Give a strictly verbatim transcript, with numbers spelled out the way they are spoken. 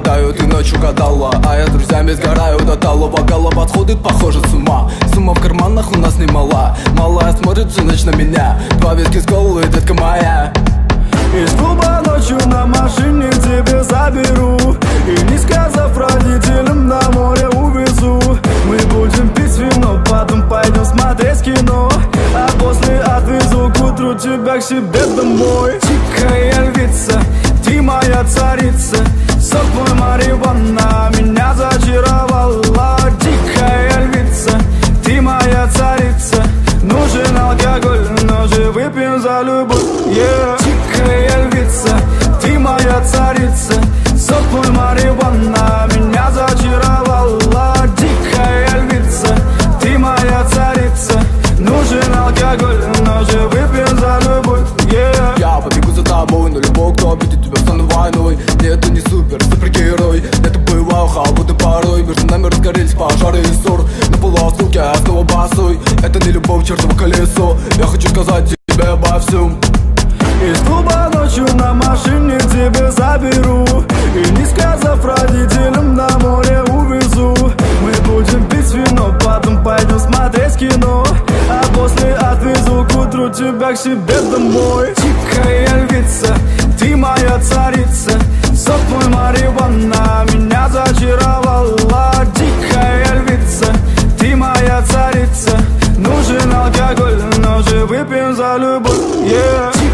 гадаю, ты ночью гадала, а я с друзьями сгораю до талого. Голова сходит, похоже, с ума. Сумма в карманах у нас немала. Малая смотрит всю ночь на меня. Два виски с колой, детка моя. Из клуба ночью на машине тебе заберу, и не сказав родителям, на море увезу. Мы будем пить вино, потом пойдем смотреть кино, а после отвезу к утру тебя к себе домой. Дикая львица, ты моя царица, сок мой марихуана меня зачаровала. Дикая львица, ты моя царица, нужен алкоголь, но же выпьем за любовь, yeah. Дикая львица, ты моя царица, сок мой марихуана меня зачаровала. Дикая львица, ты моя царица, нужен алкоголь, но же выпьем за любовь, yeah. Я побегу за тобой, но любой, кто обидит тебя, стану войной. Нет, ты не супер, супергерой. Это бывало холодно порой. Между нами разгорелись пожары и ссор. На полуосколке я снова босой. Это не любовь, чертово колесо. Я хочу сказать тебе обо всем. Из клуба ночью на машине тебе заберу, и не сказав родителям, на море увезу. Мы будем пить вино, потом пойдем смотреть кино, а после отвезу к утру тебя к себе домой. Дикая львица, ты моя царица, сок мой марихуана меня зачаровала. Дикая львица, ты моя царица, нужен алкоголь, но же выпьем за любовь, yeah.